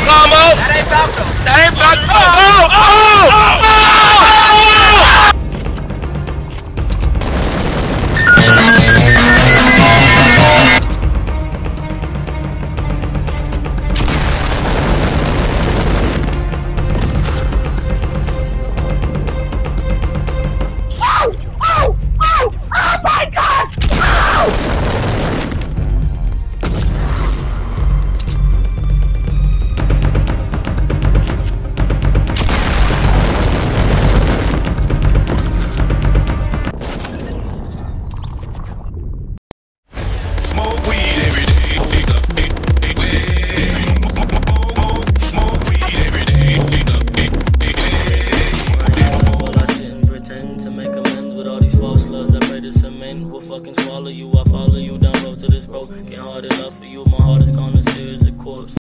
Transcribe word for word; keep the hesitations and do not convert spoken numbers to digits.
combo. That ain't Falco. That ain't Falco. Oh, oh, oh, oh. Will fucking swallow you. I follow you down road to this road. Get hard enough for you. My heart is gone as serious as a corpse.